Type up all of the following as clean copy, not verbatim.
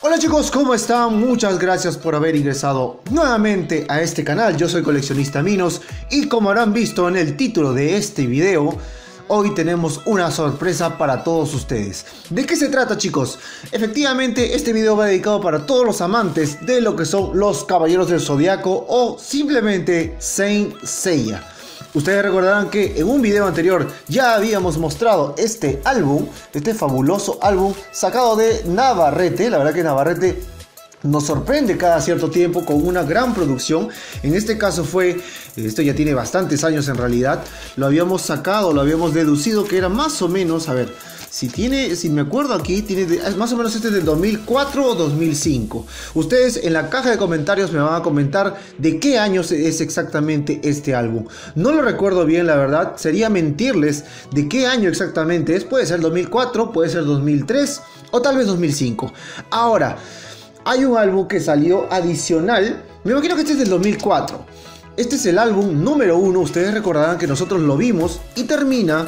Hola chicos, ¿cómo están? Muchas gracias por haber ingresado nuevamente a este canal. Yo soy Coleccionista Minos y como habrán visto en el título de este video, hoy tenemos una sorpresa para todos ustedes. ¿De qué se trata, chicos? Efectivamente, este video va dedicado para todos los amantes de lo que son los Caballeros del Zodiaco o simplemente Saint Seiya. Ustedes recordarán que en un video anterior ya habíamos mostrado este álbum, este fabuloso álbum sacado de Navarrete. La verdad que Navarrete nos sorprende cada cierto tiempo con una gran producción. En este caso esto ya tiene bastantes años en realidad. Lo habíamos sacado, lo habíamos deducido que era más o menos, a ver, si me acuerdo aquí, más o menos este es del 2004 o 2005. Ustedes en la caja de comentarios me van a comentar de qué año es exactamente este álbum. No lo recuerdo bien, la verdad, sería mentirles de qué año exactamente es. Puede ser 2004, puede ser 2003 o tal vez 2005. Ahora, hay un álbum que salió adicional, me imagino que este es del 2004. Este es el álbum número 1, ustedes recordarán que nosotros lo vimos y termina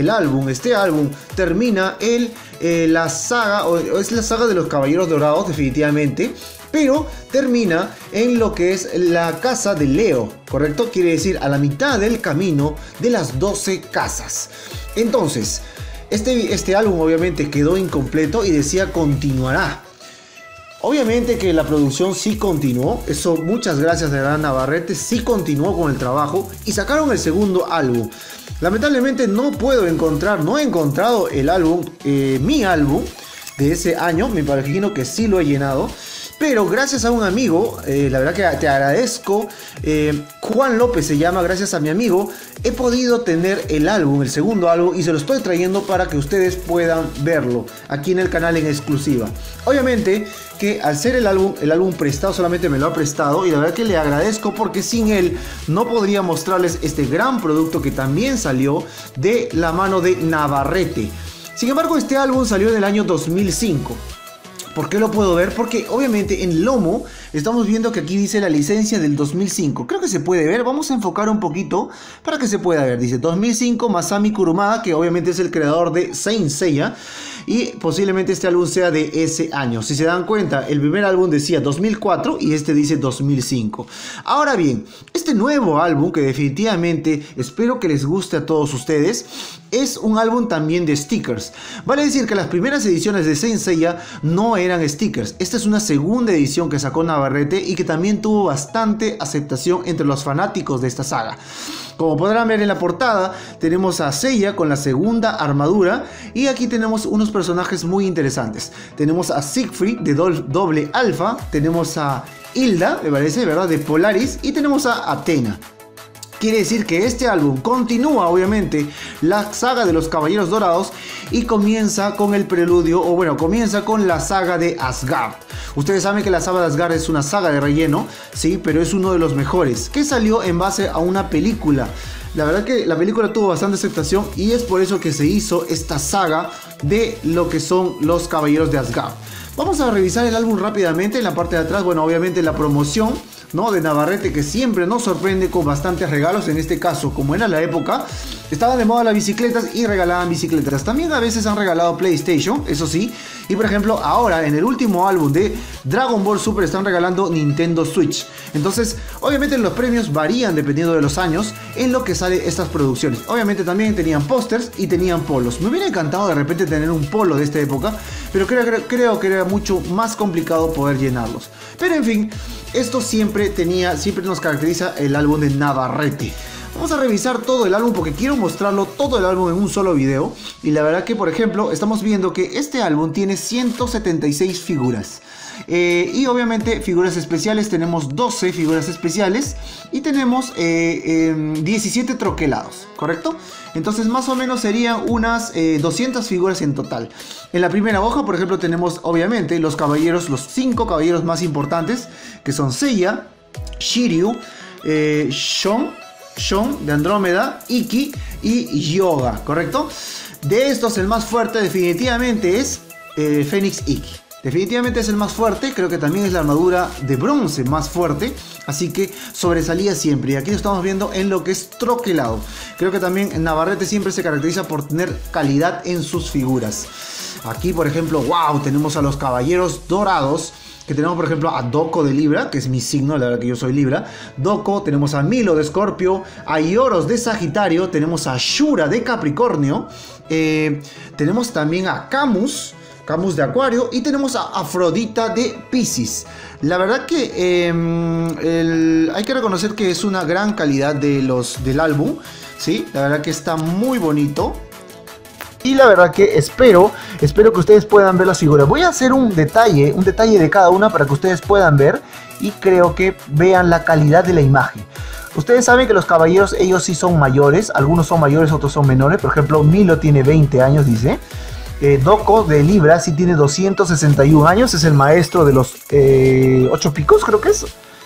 este álbum termina la saga, o es la saga de los Caballeros Dorados definitivamente, pero termina en lo que es la casa de Leo, ¿correcto? Quiere decir a la mitad del camino de las 12 casas. Entonces, este álbum obviamente quedó incompleto y decía continuará. Obviamente que la producción sí continuó, eso muchas gracias de verdad Navarrete, sí continuó con el trabajo y sacaron el segundo álbum. Lamentablemente no he encontrado el álbum, mi álbum de ese año, me imagino que sí lo he llenado. Pero gracias a un amigo, la verdad que te agradezco, Juan López se llama, gracias a mi amigo, he podido tener el álbum, el segundo álbum, y se lo estoy trayendo para que ustedes puedan verlo aquí en el canal en exclusiva. Obviamente que al ser el álbum prestado, solamente me lo ha prestado, y la verdad que le agradezco porque sin él no podría mostrarles este gran producto que también salió de la mano de Navarrete. Sin embargo, este álbum salió en el año 2005. ¿Por qué lo puedo ver? Porque obviamente en lomo estamos viendo que aquí dice la licencia del 2005. Creo que se puede ver. Vamos a enfocar un poquito para que se pueda ver. Dice 2005 Masami Kurumada, que obviamente es el creador de Saint Seiya. Y posiblemente este álbum sea de ese año. Si se dan cuenta, el primer álbum decía 2004 y este dice 2005. Ahora bien, este nuevo álbum, que definitivamente espero que les guste a todos ustedes, es un álbum también de stickers. Vale decir que las primeras ediciones de Saint Seiya no eran stickers. Esta es una segunda edición que sacó Navarrete y que también tuvo bastante aceptación entre los fanáticos de esta saga. Como podrán ver en la portada, tenemos a Seiya con la segunda armadura y aquí tenemos unos personajes muy interesantes. Tenemos a Siegfried de doble alfa, tenemos a Hilda, me parece, ¿verdad?, de Polaris, y tenemos a Athena. Quiere decir que este álbum continúa obviamente la saga de los Caballeros Dorados y comienza con el preludio, o bueno, comienza con la saga de Asgard. Ustedes saben que la saga de Asgard es una saga de relleno, sí, pero es uno de los mejores, que salió en base a una película. La verdad que la película tuvo bastante aceptación y es por eso que se hizo esta saga de lo que son los Caballeros de Asgard. Vamos a revisar el álbum rápidamente. En la parte de atrás, bueno, obviamente la promoción, ¿no?, de Navarrete, que siempre nos sorprende con bastantes regalos. En este caso, como era la época, estaban de moda las bicicletas y regalaban bicicletas. También a veces han regalado PlayStation, eso sí. Y por ejemplo, ahora en el último álbum de Dragon Ball Super están regalando Nintendo Switch. Entonces, obviamente los premios varían dependiendo de los años en lo que sale estas producciones. Obviamente también tenían pósters y tenían polos. Me hubiera encantado de repente tener un polo de esta época, pero creo que era mucho más complicado poder llenarlos. Pero en fin, esto siempre nos caracteriza el álbum de Navarrete. Vamos a revisar todo el álbum porque quiero mostrarlo todo el álbum en un solo video. Y la verdad que, por ejemplo, estamos viendo que este álbum tiene 176 figuras. Y obviamente figuras especiales, tenemos 12 figuras especiales y tenemos 17 troquelados, ¿correcto? Entonces más o menos serían unas 200 figuras en total. En la primera hoja, por ejemplo, tenemos obviamente los 5 caballeros más importantes, que son Seiya, Shiryu, Shon de Andrómeda, Ikki y Yoga, ¿correcto? De estos el más fuerte definitivamente es Fénix Ikki. Definitivamente es el más fuerte, creo que también es la armadura de bronce más fuerte, así que sobresalía siempre. Y aquí lo estamos viendo en lo que es troquelado. Creo que también Navarrete siempre se caracteriza por tener calidad en sus figuras. Aquí, por ejemplo, wow, tenemos a los caballeros dorados. Que tenemos, por ejemplo, a Doko de Libra, que es mi signo, la verdad que yo soy Libra. Doko, tenemos a Milo de Escorpio, a Ioros de Sagitario, tenemos a Shura de Capricornio, tenemos también a Camus de Acuario, y tenemos a Afrodita de Piscis. La verdad que hay que reconocer que es una gran calidad del álbum, ¿sí? La verdad que está muy bonito. Y la verdad que espero que ustedes puedan ver las figuras. Voy a hacer un detalle de cada una para que ustedes puedan ver y creo que vean la calidad de la imagen. Ustedes saben que los caballeros, ellos sí son mayores, algunos son mayores, otros son menores. Por ejemplo, Milo tiene 20 años, dice. Doko de Libra sí tiene 261 años, es el maestro de los 8 picos, creo que es.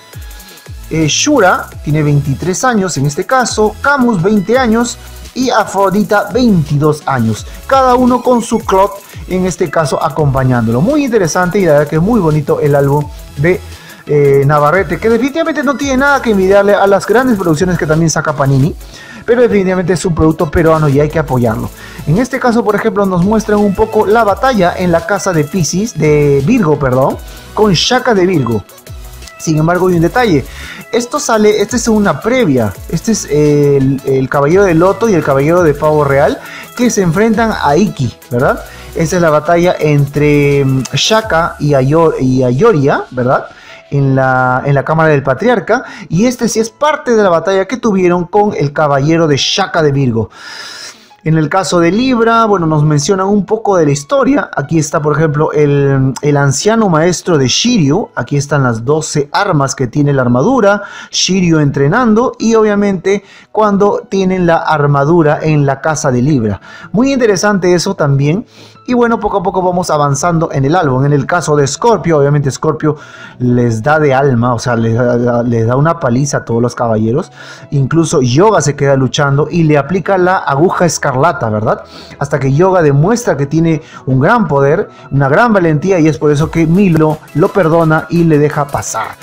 Shura tiene 23 años en este caso, Camus 20 años y Afrodita 22 años, cada uno con su cloth en este caso acompañándolo. Muy interesante y la verdad que es muy bonito el álbum de Navarrete, que definitivamente no tiene nada que envidiarle a las grandes producciones que también saca Panini, pero definitivamente es un producto peruano y hay que apoyarlo. En este caso, por ejemplo, nos muestran un poco la batalla en la casa de Virgo, con Shaka de Virgo. Sin embargo, hay un detalle. Esta es una previa. Este es el caballero de Loto y el caballero de Pavo Real que se enfrentan a Iki, ¿verdad? Esa es la batalla entre Shaka y Ayoria, ¿verdad? En la cámara del patriarca, y este sí es parte de la batalla que tuvieron con el caballero de Shaka de Virgo. En el caso de Libra, bueno, nos mencionan un poco de la historia. Aquí está, por ejemplo, el anciano maestro de Shiryu. Aquí están las 12 armas que tiene la armadura. Shiryu entrenando y obviamente cuando tienen la armadura en la casa de Libra. Muy interesante eso también. Y bueno, poco a poco vamos avanzando en el álbum. En el caso de Scorpio, obviamente Scorpio les da de alma, o sea, les da una paliza a todos los caballeros. Incluso Yoga se queda luchando y le aplica la aguja escarlata, ¿verdad? Hasta que Yoga demuestra que tiene un gran poder, una gran valentía, y es por eso que Milo lo perdona y le deja pasar.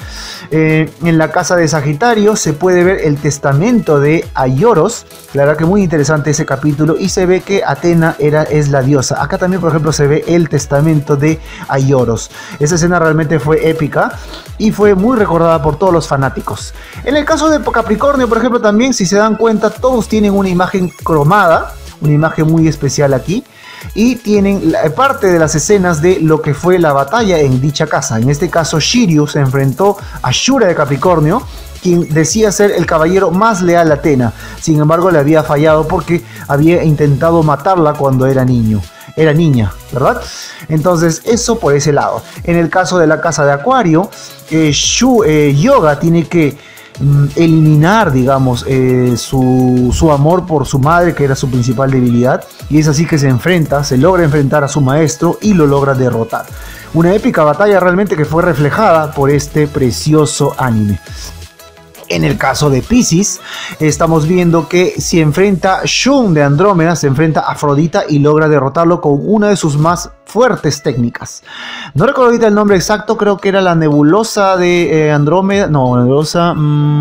En la casa de Sagitario se puede ver el testamento de Aioros. La verdad que muy interesante ese capítulo, y se ve que Atena es la diosa. Acá también, por ejemplo, se ve el testamento de Aioros. Esa escena realmente fue épica y fue muy recordada por todos los fanáticos. En el caso de Capricornio, por ejemplo, también, si se dan cuenta, todos tienen una imagen cromada, una imagen muy especial aquí, y tienen parte de las escenas de lo que fue la batalla en dicha casa. En este caso, Shiryu se enfrentó a Shura de Capricornio, quien decía ser el caballero más leal a Atena. Sin embargo, le había fallado porque había intentado matarla cuando era niña, ¿verdad? Entonces, eso por ese lado. En el caso de la casa de Acuario, Yoga tiene que eliminar, digamos, su amor por su madre, que era su principal debilidad, y es así que se logra enfrentar a su maestro y lo logra derrotar. Una épica batalla realmente que fue reflejada por este precioso anime. En el caso de Piscis, estamos viendo que se enfrenta Shun de Andrómeda, se enfrenta a Afrodita y logra derrotarlo con una de sus más fuertes técnicas. No recuerdo ahorita el nombre exacto, creo que era la nebulosa de Andrómeda, no, nebulosa...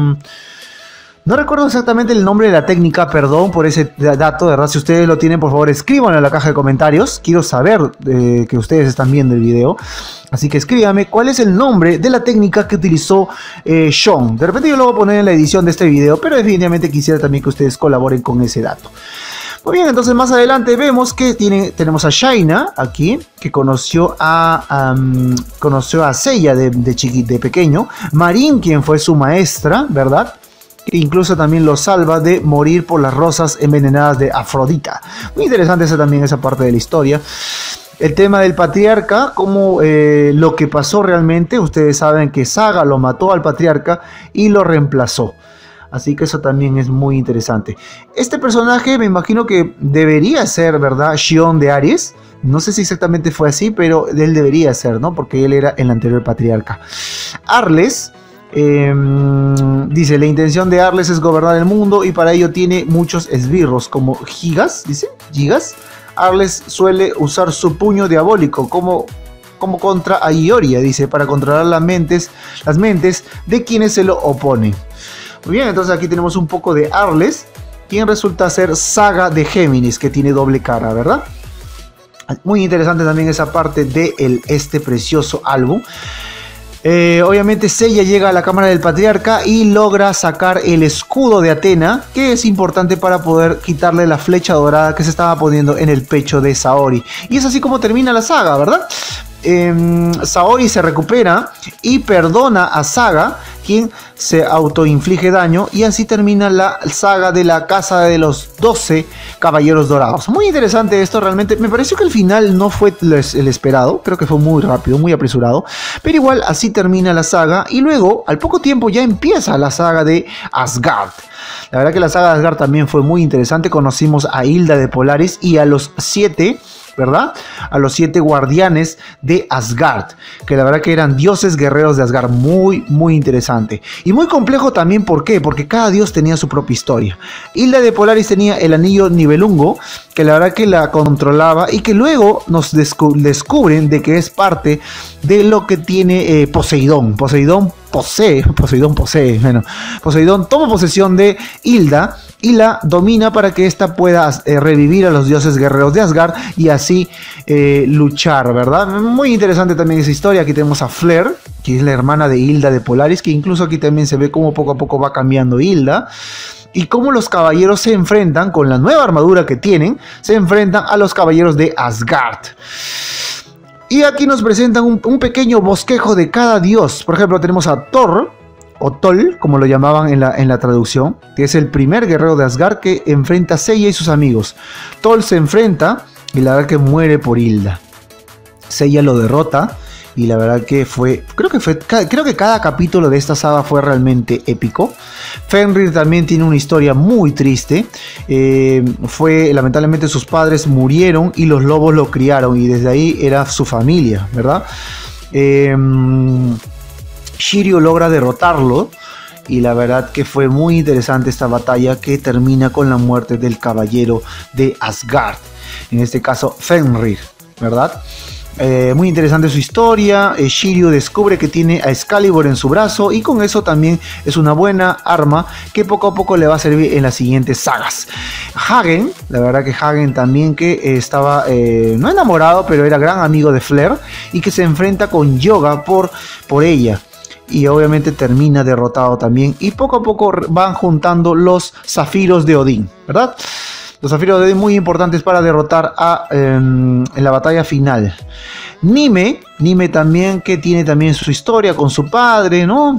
No recuerdo exactamente el nombre de la técnica, perdón por ese dato, de verdad. Si ustedes lo tienen, por favor escríbanlo en la caja de comentarios. Quiero saber que ustedes están viendo el video. Así que escríbanme cuál es el nombre de la técnica que utilizó Sean. De repente yo lo voy a poner en la edición de este video, pero definitivamente quisiera también que ustedes colaboren con ese dato. Muy bien, entonces más adelante vemos que tenemos a Shaina aquí, que conoció a Seiya de pequeño. Marin, quien fue su maestra, ¿verdad? Que incluso también lo salva de morir por las rosas envenenadas de Afrodita. Muy interesante esa parte de la historia. El tema del patriarca, como lo que pasó realmente. Ustedes saben que Saga lo mató al patriarca y lo reemplazó. Así que eso también es muy interesante. Este personaje me imagino que debería ser, ¿verdad? Shion de Aries. No sé si exactamente fue así, pero él debería ser, ¿no? Porque él era el anterior patriarca. Arles... dice, la intención de Arles es gobernar el mundo y para ello tiene muchos esbirros como Gigas, dice, Gigas. Arles suele usar su puño diabólico como como contra a Ioria, dice, para controlar las mentes de quienes se lo oponen. Muy bien, entonces aquí tenemos un poco de Arles, quien resulta ser Saga de Géminis, que tiene doble cara, ¿verdad? Muy interesante también esa parte de este precioso álbum. Obviamente Seiya llega a la cámara del patriarca y logra sacar el escudo de Athena, que es importante para poder quitarle la flecha dorada que se estaba poniendo en el pecho de Saori. Y es así como termina la saga, ¿verdad? Saori se recupera y perdona a Saga, quien se autoinflige daño, y así termina la saga de la casa de los 12 caballeros dorados. Muy interesante esto, realmente me pareció que el final no fue el esperado, creo que fue muy rápido, muy apresurado, pero igual así termina la saga y luego al poco tiempo ya empieza la saga de Asgard. La verdad que la saga de Asgard también fue muy interesante. Conocimos a Hilda de Polaris y a los 7, ¿verdad? A los 7 guardianes de Asgard, que la verdad que eran dioses guerreros de Asgard. Muy, muy interesante. Y muy complejo también, ¿por qué? Porque cada dios tenía su propia historia. Hilda de Polaris tenía el anillo Nibelungo, que la verdad que la controlaba y que luego nos descubren de que es parte de lo que tiene Poseidón. Poseidón toma posesión de Hilda y la domina para que ésta pueda revivir a los dioses guerreros de Asgard y así luchar, ¿verdad? Muy interesante también esa historia. Aquí tenemos a Flare, que es la hermana de Hilda de Polaris, que incluso aquí también se ve cómo poco a poco va cambiando Hilda. Y cómo los caballeros se enfrentan, con la nueva armadura que tienen, se enfrentan a los caballeros de Asgard. Y aquí nos presentan un pequeño bosquejo de cada dios. Por ejemplo, tenemos a Thor, o Tol, como lo llamaban en la traducción, que es el primer guerrero de Asgard que enfrenta a Seiya y sus amigos. Tol se enfrenta y la verdad que muere por Hilda. Seiya lo derrota y la verdad que creo que cada capítulo de esta saga fue realmente épico. Fenrir también tiene una historia muy triste. Lamentablemente sus padres murieron y los lobos lo criaron y desde ahí era su familia, ¿verdad? Shiryu logra derrotarlo y la verdad que fue muy interesante esta batalla, que termina con la muerte del caballero de Asgard, en este caso Fenrir, ¿verdad? Muy interesante su historia. Shiryu descubre que tiene a Excalibur en su brazo y con eso también es una buena arma que poco a poco le va a servir en las siguientes sagas. Hagen, la verdad que Hagen también, que estaba no enamorado, pero era gran amigo de Flare y que se enfrenta con Yoga por ella. Y obviamente termina derrotado también. Y poco a poco van juntando los zafiros de Odín, ¿verdad? Los zafiros de Odín muy importantes para derrotar en la batalla final. Nime también, que tiene también su historia con su padre, ¿no?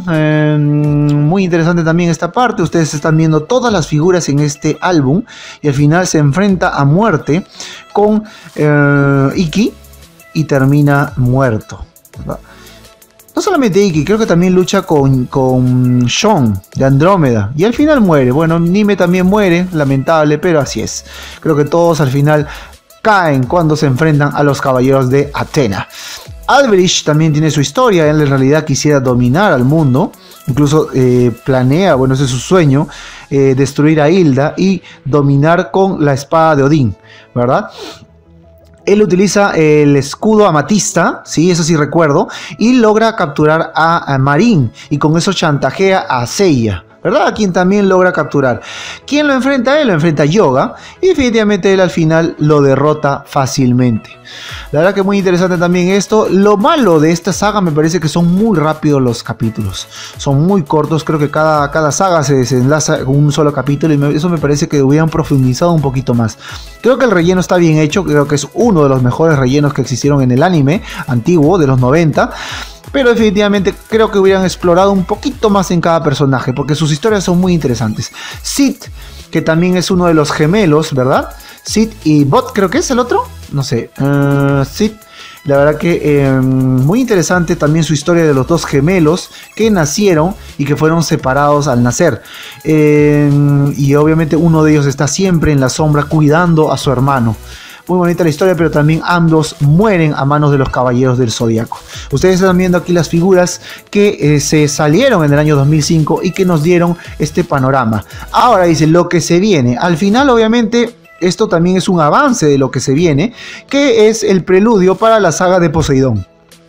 Muy interesante también esta parte. Ustedes están viendo todas las figuras en este álbum. Y al final se enfrenta a muerte con Iki y termina muerto, ¿verdad? No solamente Iki, creo que también lucha con Sean de Andrómeda y al final muere. Bueno, Nime también muere, lamentable, pero así es. Creo que todos al final caen cuando se enfrentan a los caballeros de Athena. Alberich también tiene su historia. Él en realidad quisiera dominar al mundo. Incluso planea, bueno, ese es su sueño, destruir a Hilda y dominar con la espada de Odín, ¿verdad? Él utiliza el escudo amatista, sí, eso sí recuerdo, y logra capturar a Marín y con eso chantajea a Seiya, ¿verdad? A quien también logra capturar. ¿Quién lo enfrenta? Él lo enfrenta a Yoga y definitivamente él al final lo derrota fácilmente. La verdad que muy interesante también esto. Lo malo de esta saga me parece que son muy rápidos los capítulos. Son muy cortos, creo que cada saga se desenlaza con un solo capítulo y eso me parece que hubieran profundizado un poquito más. Creo que el relleno está bien hecho, creo que es uno de los mejores rellenos que existieron en el anime antiguo de los 90. Pero definitivamente creo que hubieran explorado un poquito más en cada personaje, porque sus historias son muy interesantes. Sid, que también es uno de los gemelos, ¿verdad? Sid y Bot, creo que es el otro. No sé. Sid, la verdad que muy interesante también su historia de los dos gemelos que nacieron y que fueron separados al nacer. Y obviamente uno de ellos está siempre en la sombra cuidando a su hermano. Muy bonita la historia, pero también ambos mueren a manos de los caballeros del Zodíaco. Ustedes están viendo aquí las figuras que se salieron en el año 2005 y que nos dieron este panorama. Ahora dice lo que se viene. Al final, obviamente, esto también es un avance de lo que se viene, que es el preludio para la saga de Poseidón.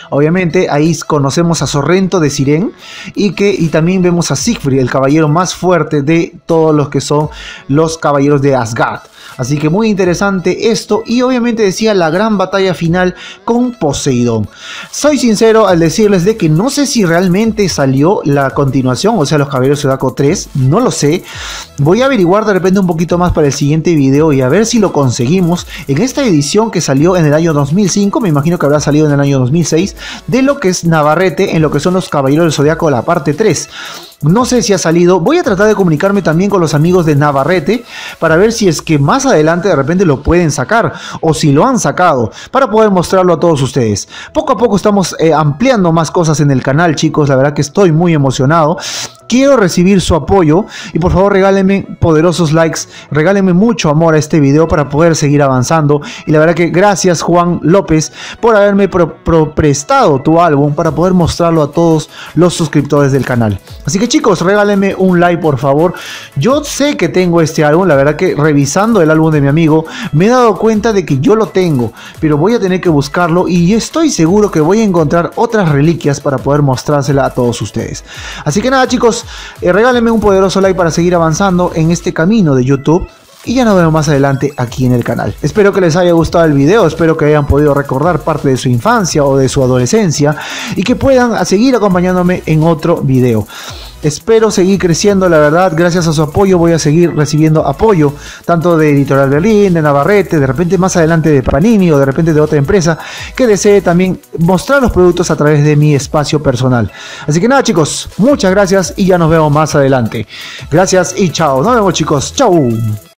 Obviamente ahí conocemos a Sorrento de Siren y también vemos a Siegfried, el caballero más fuerte de todos los que son los caballeros de Asgard. Así que muy interesante esto, y obviamente decía la gran batalla final con Poseidón. Soy sincero al decirles de que no sé si realmente salió la continuación, o sea, los Caballeros Zodiaco 3, no lo sé. Voy a averiguar de repente un poquito más para el siguiente video y a ver si lo conseguimos en esta edición que salió en el año 2005, me imagino que habrá salido en el año 2006, de lo que es Navarrete en lo que son los Caballeros del Zodiaco, la parte 3. No sé si ha salido. Voy a tratar de comunicarme también con los amigos de Navarrete para ver si es que más adelante de repente lo pueden sacar o si lo han sacado para poder mostrarlo a todos ustedes. Poco a poco estamos ampliando más cosas en el canal, chicos. La verdad que estoy muy emocionado. Quiero recibir su apoyo y por favor regálenme poderosos likes, regálenme mucho amor a este video para poder seguir avanzando. Y la verdad que gracias Juan López por haberme prestado tu álbum para poder mostrarlo a todos los suscriptores del canal. Así que chicos, regálenme un like por favor. Yo sé que tengo este álbum, la verdad que revisando el álbum de mi amigo me he dado cuenta de que yo lo tengo, pero voy a tener que buscarlo y estoy seguro que voy a encontrar otras reliquias para poder mostrársela a todos ustedes. Así que nada chicos, regálenme un poderoso like para seguir avanzando en este camino de YouTube. Y ya nos vemos más adelante aquí en el canal. Espero que les haya gustado el video, espero que hayan podido recordar parte de su infancia o de su adolescencia y que puedan seguir acompañándome en otro video. Espero seguir creciendo, la verdad, gracias a su apoyo voy a seguir recibiendo apoyo, tanto de Editorial Berlín, de Navarrete, de repente más adelante de Panini o de repente de otra empresa que desee también mostrar los productos a través de mi espacio personal. Así que nada chicos, muchas gracias y ya nos vemos más adelante. Gracias y chao, nos vemos chicos, chao.